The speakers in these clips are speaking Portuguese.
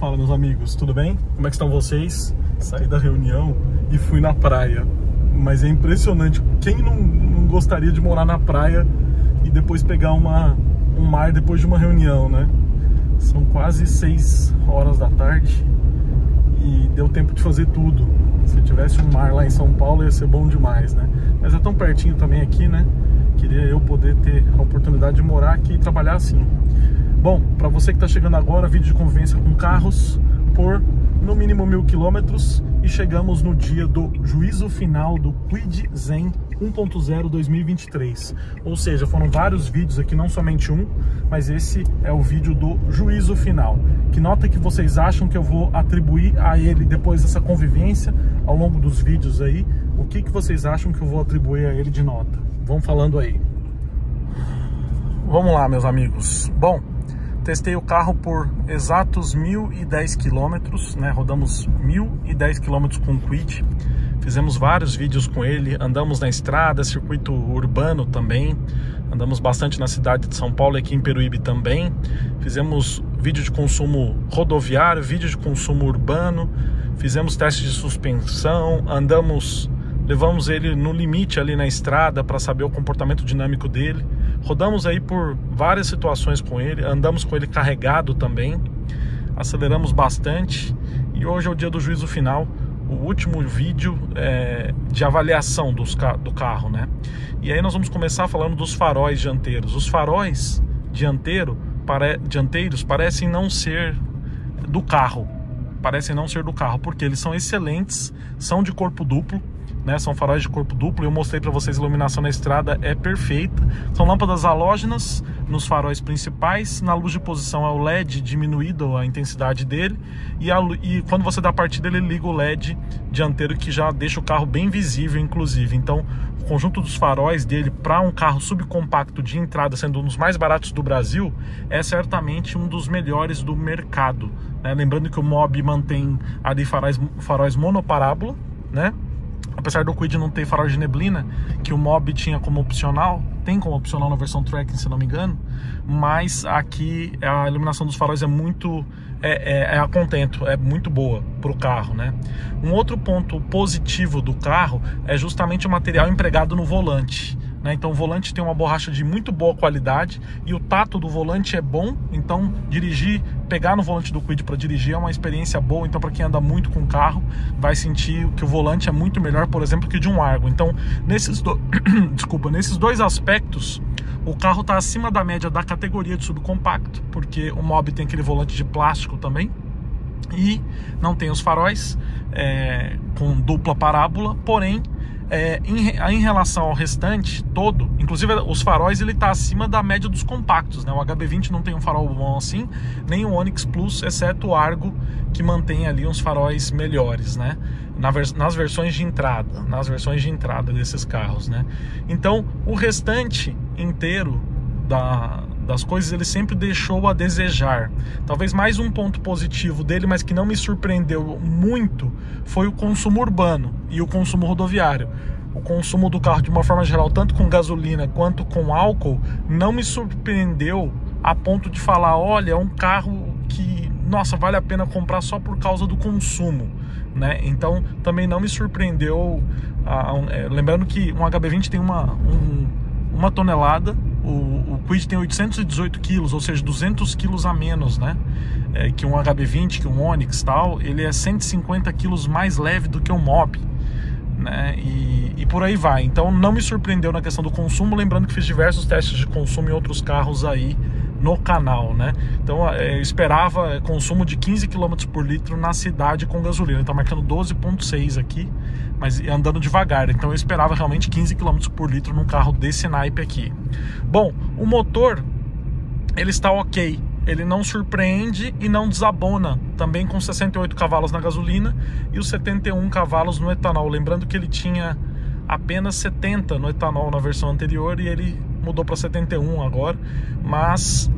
Fala, meus amigos, tudo bem? Como é que estão vocês? Saí da reunião e fui na praia, mas é impressionante. Quem não gostaria de morar na praia e depois pegar um mar depois de uma reunião, né? São quase 6 horas da tarde e deu tempo de fazer tudo. Se tivesse um mar lá em São Paulo ia ser bom demais, né? Mas é tão pertinho também aqui, né? Queria eu poder ter a oportunidade de morar aqui e trabalhar assim. Bom, para você que está chegando agora, vídeo de convivência com carros por no mínimo 1000 quilômetros, e chegamos no dia do juízo final do Kwid Zen 1.0 2023. Ou seja, foram vários vídeos aqui, não somente um, mas esse é o vídeo do juízo final. Que nota que vocês acham que eu vou atribuir a ele depois dessa convivência ao longo dos vídeos aí? O que vocês acham que eu vou atribuir a ele de nota? Vão falando aí. Vamos lá, meus amigos. Bom, testei o carro por exatos 1010 quilômetros, né? Rodamos 1010 quilômetros com o Kwid. Fizemos vários vídeos com ele, andamos na estrada, circuito urbano também. Andamos bastante na cidade de São Paulo e aqui em Peruíbe também. Fizemos vídeo de consumo rodoviário, vídeo de consumo urbano. Fizemos testes de suspensão, levamos ele no limite ali na estrada para saber o comportamento dinâmico dele. Rodamos aí por várias situações com ele, andamos com ele carregado também, aceleramos bastante e hoje é o dia do juízo final, o último vídeo de avaliação do carro, né? E aí nós vamos começar falando dos faróis dianteiros. Os faróis dianteiros parecem não ser do carro, porque eles são excelentes, são de corpo duplo, né? São faróis de corpo duplo. Eu mostrei para vocês, a iluminação na estrada é perfeita. São lâmpadas halógenas nos faróis principais. Na luz de posição é o LED diminuído a intensidade dele, e quando você dá partida ele liga o LED dianteiro, que já deixa o carro bem visível, inclusive. Então o conjunto dos faróis dele para um carro subcompacto de entrada, sendo um dos mais baratos do Brasil, é certamente um dos melhores do mercado, né? Lembrando que o Mobi mantém ali faróis monoparábola, né? Apesar do Kwid não ter farol de neblina, que o Mobi tinha como opcional, tem como opcional na versão Tracking, se não me engano, mas aqui a iluminação dos faróis é muito a contento, é muito boa para o carro, né? Um outro ponto positivo do carro é justamente o material empregado no volante, né? Então o volante tem uma borracha de muito boa qualidade e o tato do volante é bom. Então pegar no volante do Kwid para dirigir é uma experiência boa. Então para quem anda muito com o carro vai sentir que o volante é muito melhor, por exemplo, que de um Argo. Então nesses dois aspectos o carro está acima da média da categoria de subcompacto, porque o Mobi tem aquele volante de plástico também e não tem os faróis com dupla parábola. Porém, em relação ao restante todo, inclusive os faróis, ele está acima da média dos compactos, né? O HB20 não tem um farol bom assim, nem o Onix Plus, exceto o Argo, que mantém ali uns faróis melhores, né? Nas versões de entrada desses carros, né? Então o restante inteiro das coisas ele sempre deixou a desejar. Talvez mais um ponto positivo dele, mas que não me surpreendeu muito, foi o consumo urbano e o consumo rodoviário. O consumo do carro de uma forma geral, tanto com gasolina quanto com álcool, não me surpreendeu a ponto de falar, olha, é um carro que, nossa, vale a pena comprar só por causa do consumo, né? Então também não me surpreendeu, lembrando que um HB20 tem uma tonelada, o Kwid tem 818 quilos, ou seja, 200 quilos a menos, né? Que um HB20, que um Onix tal, ele é 150 quilos mais leve do que o Mobi, né? E por aí vai. Então não me surpreendeu na questão do consumo, lembrando que fiz diversos testes de consumo em outros carros aí no canal, né? Então eu esperava consumo de 15 km por litro na cidade com gasolina. Tá marcando 12,6 aqui, mas andando devagar. Então eu esperava realmente 15 km por litro num carro desse naipe aqui. Bom, o motor, ele está ok. Ele não surpreende e não desabona, também com 68 cavalos na gasolina e os 71 cavalos no etanol. Lembrando que ele tinha apenas 70 no etanol na versão anterior e ele mudou para 71 agora, mas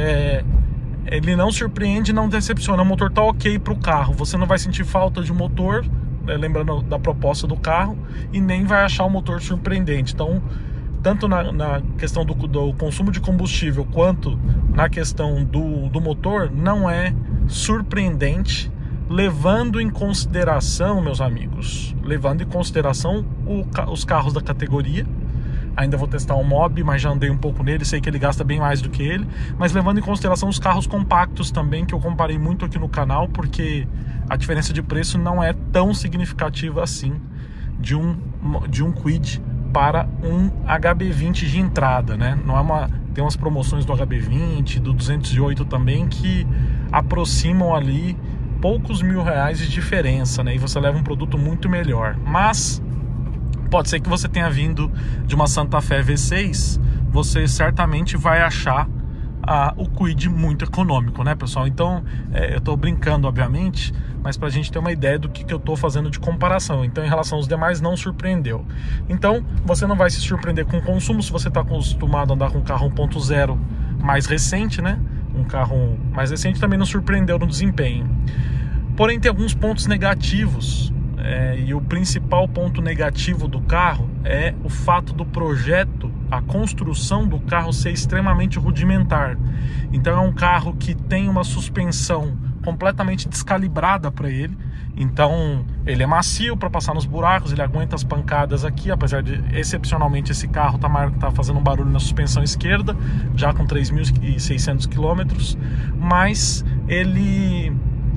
ele não surpreende e não decepciona. O motor tá ok para o carro, você não vai sentir falta de motor, lembrando da proposta do carro, e nem vai achar o motor surpreendente. Então, tanto na questão do consumo de combustível quanto na questão do motor, não é surpreendente, levando em consideração, meus amigos, levando em consideração os carros da categoria. Ainda vou testar um Mobi, mas já andei um pouco nele, sei que ele gasta bem mais do que ele, mas levando em consideração os carros compactos também, que eu comparei muito aqui no canal, porque a diferença de preço não é tão significativa assim de um Kwid para um HB20 de entrada, né? Não é tem umas promoções do HB20, do 208 também, que aproximam ali poucos R$1.000 de diferença, né? E você leva um produto muito melhor. Mas pode ser que você tenha vindo de uma Santa Fé V6, você certamente vai achar o Kwid muito econômico, né, pessoal? Então, eu tô brincando, obviamente, mas pra gente ter uma ideia do que eu tô fazendo de comparação. Então, em relação aos demais, não surpreendeu. Então, você não vai se surpreender com o consumo se você tá acostumado a andar com um carro 1.0 mais recente, né? Um carro mais recente também não surpreendeu no desempenho. Porém, tem alguns pontos negativos. E o principal ponto negativo do carro é o fato do projeto, a construção do carro ser extremamente rudimentar. Então é um carro que tem uma suspensão completamente descalibrada para ele. Então ele é macio para passar nos buracos, ele aguenta as pancadas aqui, apesar de excepcionalmente esse carro tá fazendo um barulho na suspensão esquerda, já com 3.600 km, mas ele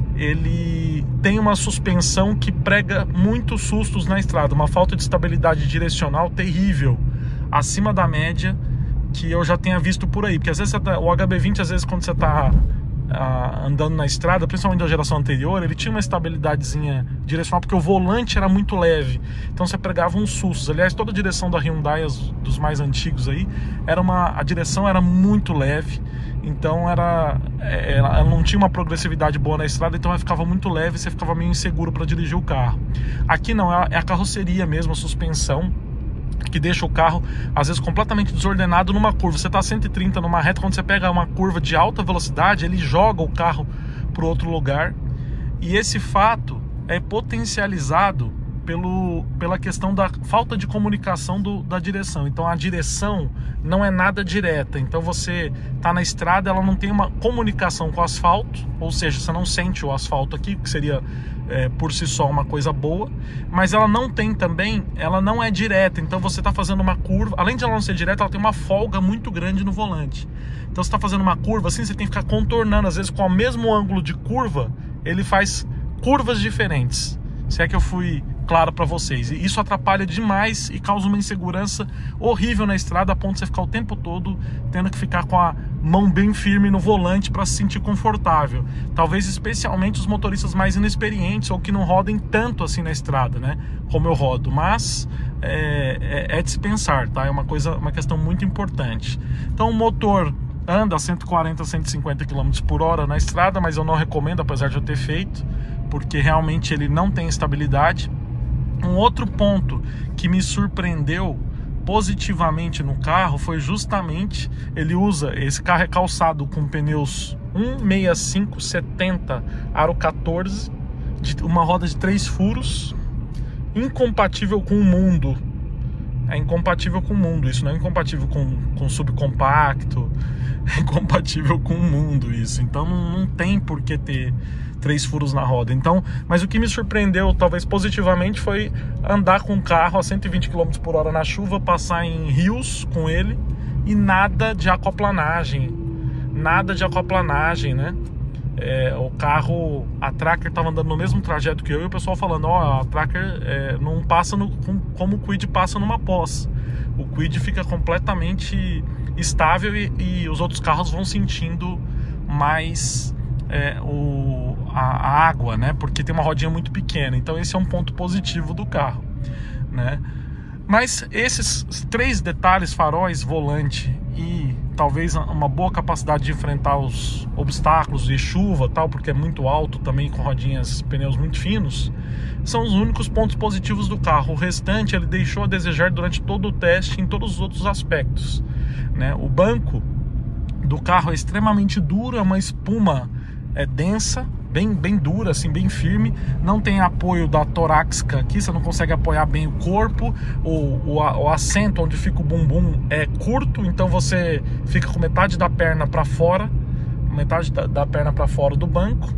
tem uma suspensão que prega muitos sustos na estrada, uma falta de estabilidade direcional terrível, acima da média que eu já tenha visto por aí, porque às vezes o HB20, às vezes quando você está andando na estrada, principalmente da geração anterior, ele tinha uma estabilidadezinha direcional, porque o volante era muito leve, então você pregava uns sustos. Aliás, toda a direção da Hyundai, dos mais antigos aí, a direção era muito leve, então ela não tinha uma progressividade boa na estrada, então ela ficava muito leve, você ficava meio inseguro para dirigir o carro. Aqui não, é a carroceria mesmo, a suspensão, que deixa o carro às vezes completamente desordenado numa curva. Você está a 130 numa reta, quando você pega uma curva de alta velocidade, ele joga o carro para outro lugar. E esse fato é potencializado pela questão da falta de comunicação da direção. Então a direção não é nada direta, então você está na estrada, ela não tem uma comunicação com o asfalto, ou seja, você não sente o asfalto aqui, que seria por si só uma coisa boa, mas ela não tem também, ela não é direta, então você está fazendo uma curva, além de ela não ser direta, ela tem uma folga muito grande no volante. Então você está fazendo uma curva assim, você tem que ficar contornando, às vezes com o mesmo ângulo de curva, ele faz curvas diferentes. Se é que eu fui claro para vocês. E isso atrapalha demais e causa uma insegurança horrível na estrada, a ponto de você ficar o tempo todo tendo que ficar com a mão bem firme no volante para se sentir confortável. Talvez especialmente os motoristas mais inexperientes ou que não rodem tanto assim na estrada, né? Como eu rodo. Mas é de se pensar, tá? É uma questão muito importante. Então o motor anda a 140, 150 km por hora na estrada, mas eu não recomendo, apesar de eu ter feito, porque realmente ele não tem estabilidade. Um outro ponto que me surpreendeu positivamente no carro foi justamente, esse carro é calçado com pneus 165/70 aro 14, uma roda de 3 furos, incompatível com o mundo. É incompatível com o mundo, isso não é incompatível com subcompacto, é incompatível com o mundo isso. Então não tem por que ter 3 furos na roda. Então, mas o que me surpreendeu, talvez positivamente, foi andar com o carro a 120 km por hora na chuva, passar em rios com ele e nada de aquaplanagem, né? O carro, a Tracker estava andando no mesmo trajeto que eu e o pessoal falando, a Tracker não passa como o Kwid passa numa pós. O Kwid fica completamente estável e os outros carros vão sentindo mais a água, né? Porque tem uma rodinha muito pequena. Então esse é um ponto positivo do carro, né? Mas esses 3 detalhes, faróis, volante e talvez uma boa capacidade de enfrentar os obstáculos de chuva, tal, porque é muito alto também, com pneus muito finos, são os únicos pontos positivos do carro. O restante ele deixou a desejar durante todo o teste em todos os outros aspectos, né? O banco do carro é extremamente duro, é uma espuma densa, bem dura, assim, bem firme. Não tem apoio da torácica aqui, você não consegue apoiar bem o corpo. O assento onde fica o bumbum é curto, então você fica com metade da perna para fora, metade da perna para fora do banco.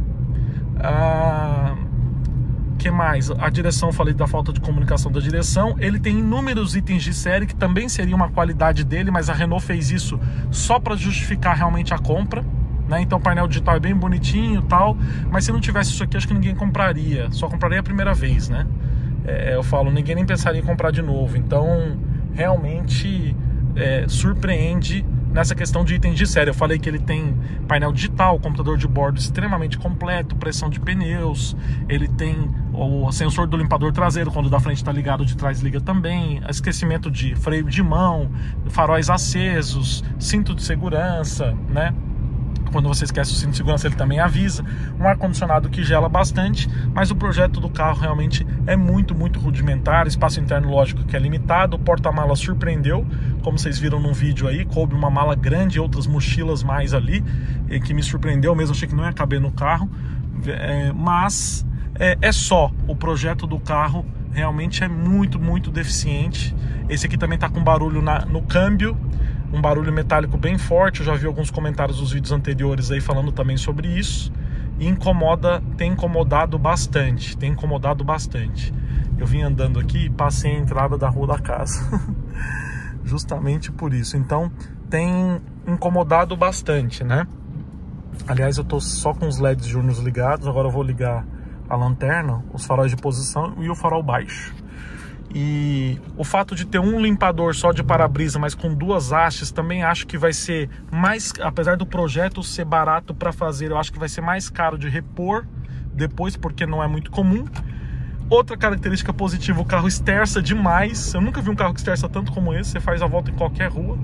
Que mais? A direção, falei da falta de comunicação da direção. Ele tem inúmeros itens de série que também seria uma qualidade dele, mas a Renault fez isso só para justificar realmente a compra, né? Então o painel digital é bem bonitinho e tal, mas se não tivesse isso aqui, acho que ninguém compraria. Só compraria a primeira vez, né? Eu falo, ninguém nem pensaria em comprar de novo. Então realmente surpreende nessa questão de itens de série. Eu falei que ele tem painel digital, computador de bordo extremamente completo, pressão de pneus, ele tem o sensor do limpador traseiro, quando o da frente está ligado, o de trás liga também, esquecimento de freio de mão, faróis acesos, cinto de segurança, né? Quando você esquece o cinto de segurança, ele também avisa. Um ar-condicionado que gela bastante, mas o projeto do carro realmente é muito, muito rudimentar. Espaço interno, lógico, que é limitado. O porta-malas surpreendeu, como vocês viram no vídeo aí. Coube uma mala grande e outras mochilas mais ali, que me surpreendeu mesmo. Achei que não ia caber no carro. Mas é só. O projeto do carro realmente é muito, muito deficiente. Esse aqui também está com barulho no câmbio. Um barulho metálico bem forte. Eu já vi alguns comentários dos vídeos anteriores aí falando também sobre isso. E tem incomodado bastante. Eu vim andando aqui e passei a entrada da rua da casa. Justamente por isso. Então tem incomodado bastante, né? Aliás, eu tô só com os LEDs diurnos ligados. Agora eu vou ligar a lanterna, os faróis de posição e o farol baixo. E o fato de ter um limpador só de para-brisa, mas com duas hastes, também acho que vai ser mais, apesar do projeto ser barato para fazer, eu acho que vai ser mais caro de repor depois, porque não é muito comum. Outra característica positiva, o carro esterça demais. Eu nunca vi um carro que esterça tanto como esse. Você faz a volta em qualquer rua.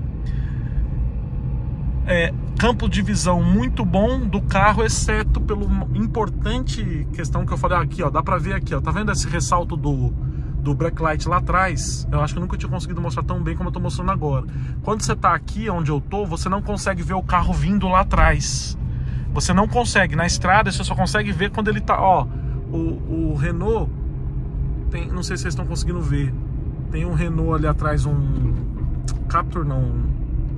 Campo de visão muito bom do carro, exceto pelo importante questão que eu falei aqui, ó, dá para ver aqui, ó, tá vendo esse ressalto do backlight lá atrás? Eu acho que eu nunca tinha conseguido mostrar tão bem como eu tô mostrando agora. Quando você tá aqui onde eu tô, você não consegue ver o carro vindo lá atrás. Você não consegue. Na estrada você só consegue ver quando ele tá, ó, o Renault tem, não sei se vocês estão conseguindo ver, tem um Renault ali atrás, um Captur, não,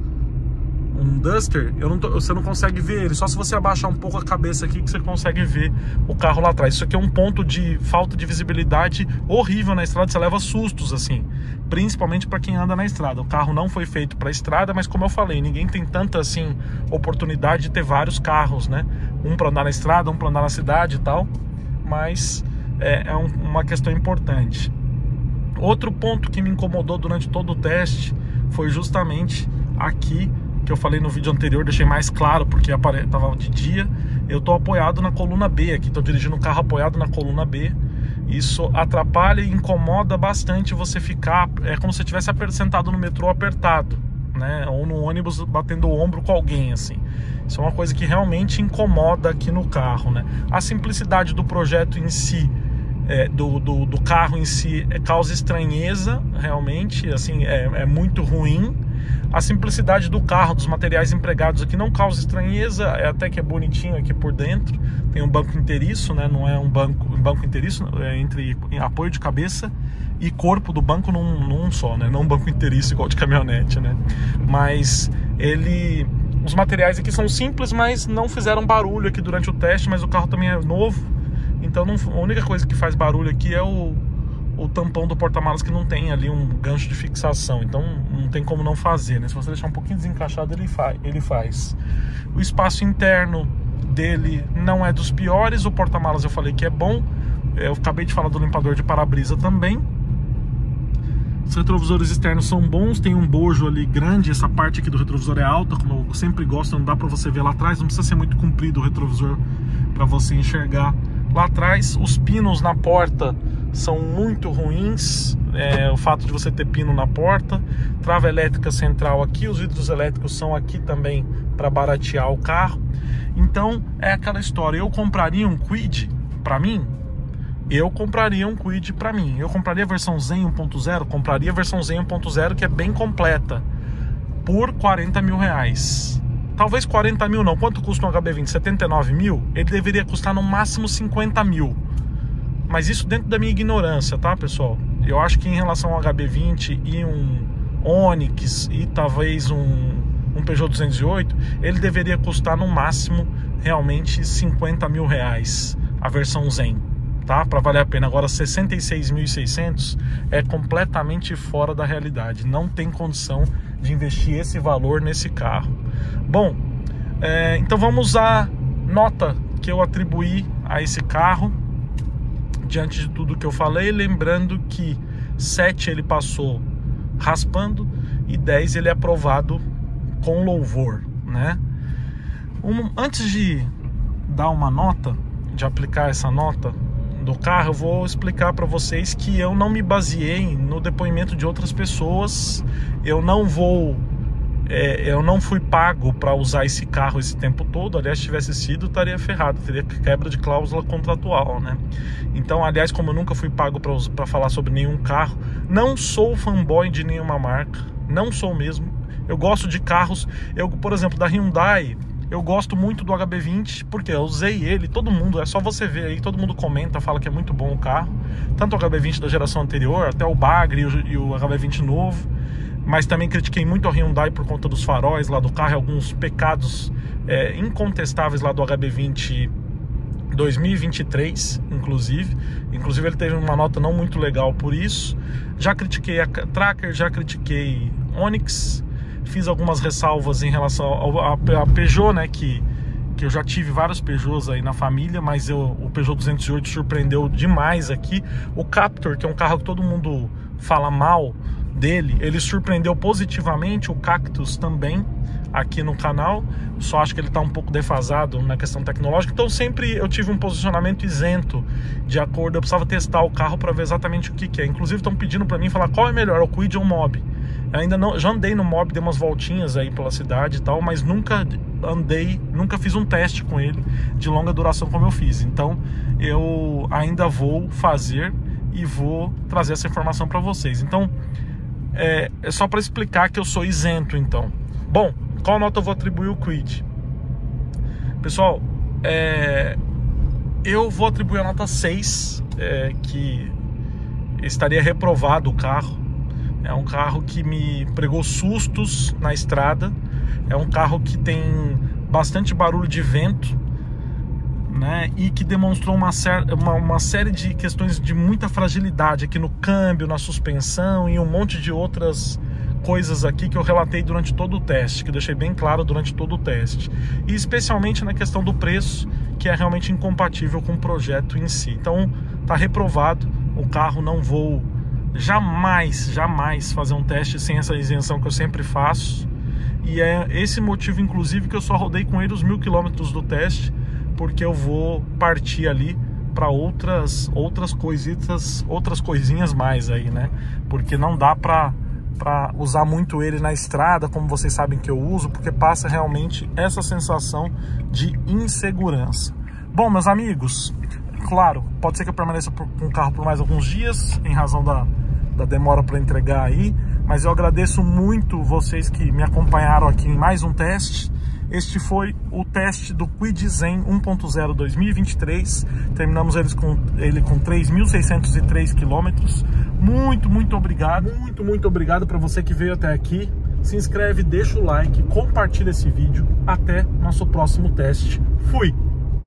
um Duster, você não consegue ver ele, só se você abaixar um pouco a cabeça aqui que você consegue ver o carro lá atrás. Isso aqui é um ponto de falta de visibilidade horrível na estrada, você leva sustos assim, principalmente para quem anda na estrada. O carro não foi feito para estrada, mas como eu falei, ninguém tem tanta assim oportunidade de ter vários carros, né? Um para andar na estrada, um para andar na cidade e tal, mas uma questão importante. Outro ponto que me incomodou durante todo o teste foi justamente aqui, que eu falei no vídeo anterior, deixei mais claro porque estava de dia. Eu tô apoiado na coluna B aqui, tô dirigindo o carro apoiado na coluna B. Isso atrapalha e incomoda bastante você ficar, é como se você estivesse sentado no metrô apertado, né? Ou no ônibus batendo o ombro com alguém, assim. Isso é uma coisa que realmente incomoda aqui no carro, né? A simplicidade do projeto em si, do carro em si, causa estranheza, realmente, assim, é muito ruim. A simplicidade do carro, dos materiais empregados aqui não causa estranheza, até que é bonitinho aqui por dentro. Tem um banco inteiriço, né? Não é um banco inteiriço, entre apoio de cabeça e corpo do banco num só, né? Não um banco inteiriço igual de caminhonete, né? Mas os materiais aqui são simples, mas não fizeram barulho aqui durante o teste, mas o carro também é novo, então a única coisa que faz barulho aqui é o tampão do porta-malas, que não tem ali um gancho de fixação, então não tem como não fazer, né? Se você deixar um pouquinho desencaixado, ele faz. O espaço interno dele não é dos piores, o porta-malas eu falei que é bom, eu acabei de falar do limpador de para-brisa também. Os retrovisores externos são bons, tem um bojo ali grande, essa parte aqui do retrovisor é alta, como eu sempre gosto, não dá pra você ver lá atrás, não precisa ser muito comprido o retrovisor pra você enxergar lá atrás. Os pinos na porta são muito ruins, o fato de você ter pino na porta. Trava elétrica central aqui, os vidros elétricos são aqui também para baratear o carro. Então é aquela história, eu compraria um Kwid para mim? Eu compraria um Kwid para mim. Eu compraria a versão Zen 1.0? Compraria a versão Zen 1.0, que é bem completa, por 40 mil reais. Talvez 40 mil não. Quanto custa um HB20? 79 mil? Ele deveria custar no máximo 50 mil. Mas isso dentro da minha ignorância, tá, pessoal? Eu acho que em relação ao HB20 e um Onix e talvez um um Peugeot 208, ele deveria custar no máximo realmente 50 mil reais, a versão Zen, tá? Para valer a pena. Agora 66.600 é completamente fora da realidade, não tem condição de investir esse valor nesse carro. Bom, então vamos à nota que eu atribuí a esse carro, diante de tudo que eu falei, lembrando que 7 ele passou raspando e 10 ele é aprovado com louvor, né? Antes de dar uma nota, de aplicar essa nota do carro, eu vou explicar para vocês que eu não me baseei no depoimento de outras pessoas. Eu não fui pago para usar esse carro esse tempo todo. Aliás, se tivesse sido, estaria ferrado, teria quebra de cláusula contratual, né? Então, aliás, como eu nunca fui pago para falar sobre nenhum carro, não sou fanboy de nenhuma marca, não sou mesmo. Eu gosto de carros, por exemplo, da Hyundai, eu gosto muito do HB20, porque eu usei ele, todo mundo, é só você ver aí, todo mundo comenta, fala que é muito bom o carro, tanto o HB20 da geração anterior, até o Bagre e o HB20 novo. Mas também critiquei muito a Hyundai por conta dos faróis lá do carro, alguns pecados incontestáveis lá do HB20 2023, inclusive ele teve uma nota não muito legal por isso. Já critiquei a Tracker, já critiquei Onix, fiz algumas ressalvas em relação a Peugeot, né, que eu já tive vários Peugeots aí na família, mas o Peugeot 208 surpreendeu demais aqui. O Captur, que é um carro que todo mundo fala mal dele, ele surpreendeu positivamente. O Cactus também, aqui no canal. Só acho que ele está um pouco defasado na questão tecnológica. Então sempre eu tive um posicionamento isento de acordo. Eu precisava testar o carro para ver exatamente o que é. Inclusive estão pedindo para mim falar qual é melhor, o Kwid ou o Mob. Eu ainda não, já andei no Mob, dei umas voltinhas aí pela cidade e tal, mas nunca fiz um teste com ele de longa duração como eu fiz. Então eu ainda vou fazer e vou trazer essa informação para vocês. Então é só para explicar que eu sou isento. Então, bom, qual nota eu vou atribuir o Kwid? Pessoal, eu vou atribuir a nota 6, que estaria reprovado o carro. É um carro que me pregou sustos na estrada. É um carro que tem bastante barulho de vento, né? E que demonstrou uma série de questões de muita fragilidade aqui no câmbio, na suspensão e um monte de outras coisas aqui que eu relatei durante todo o teste, que eu deixei bem claro durante todo o teste. E especialmente na questão do preço, que é realmente incompatível com o projeto em si. Então tá reprovado o carro. Não vou jamais fazer um teste sem essa isenção que eu sempre faço. E é esse motivo, inclusive, que eu só rodei com ele os 1000 km do teste, porque eu vou partir ali para outras coisinhas mais aí, né? Porque não dá para usar muito ele na estrada, como vocês sabem que eu uso, porque passa realmente essa sensação de insegurança. Bom, meus amigos, claro, pode ser que eu permaneça com o carro por mais alguns dias, em razão da demora para entregar aí, mas eu agradeço muito vocês que me acompanharam aqui em mais um teste. Este foi o teste do Kwid Zen 1.0 2023. Terminamos ele com 3.603 quilômetros. Muito obrigado. Muito obrigado para você que veio até aqui. Se inscreve, deixa o like, compartilha esse vídeo. Até nosso próximo teste. Fui!